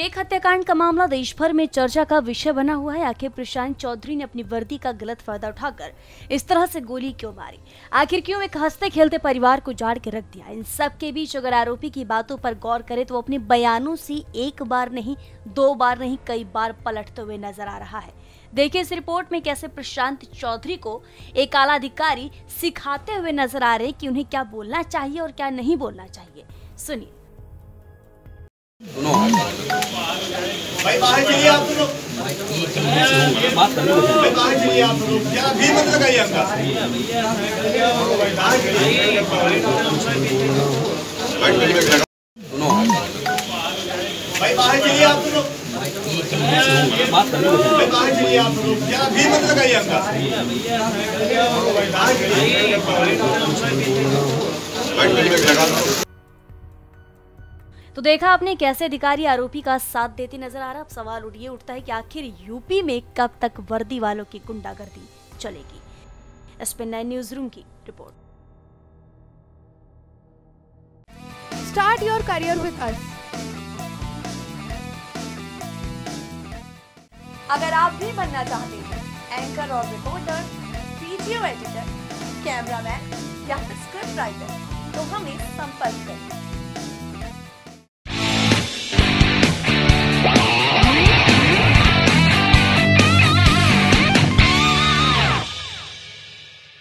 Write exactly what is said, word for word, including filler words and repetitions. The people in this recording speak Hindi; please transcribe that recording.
फेक हत्याकांड का मामला देश भर में चर्चा का विषय बना हुआ है। आखिर प्रशांत चौधरी ने अपनी वर्दी का गलत फायदा उठाकर इस तरह से गोली क्यों मारी? आखिर क्यों एक हंसते खेलते परिवार को उजाड़ के रख दिया? इन सब के बीच अगर आरोपी की बातों पर गौर करें तो अपने बयानों से एक बार नहीं, दो बार नहीं, कई बार पलटते हुए नजर आ रहा है। देखिए इस रिपोर्ट में कैसे प्रशांत चौधरी को एक आला अधिकारी सिखाते हुए नजर आ रहे हैं कि उन्हें क्या बोलना चाहिए और क्या नहीं बोलना चाहिए। सुनिए। भाई बाहर चलिए आप लोग, बात करने को भाई बाहर चलिए आप लोग, जरा भी मत लगाइए अंदर। भाई बाहर चलिए, भाई बाहर चलिए आप लोग, बात करने को भाई बाहर चलिए आप लोग, जरा भी मत लगाइए अंदर। भाई बाहर चलिए। तो देखा आपने कैसे अधिकारी आरोपी का साथ देते नजर आ रहा। अब सवाल ये उठता है कि आखिर यूपी में कब तक वर्दी वालों की गुंडागर्दी चलेगी। S P nine news room की report. Start your career with us. अगर आप भी बनना चाहते हैं एंकर और रिपोर्टर, वीडियो एडिटर, कैमरामैन या फिर स्क्रिप्ट राइटर, तो हमें संपर्क करें।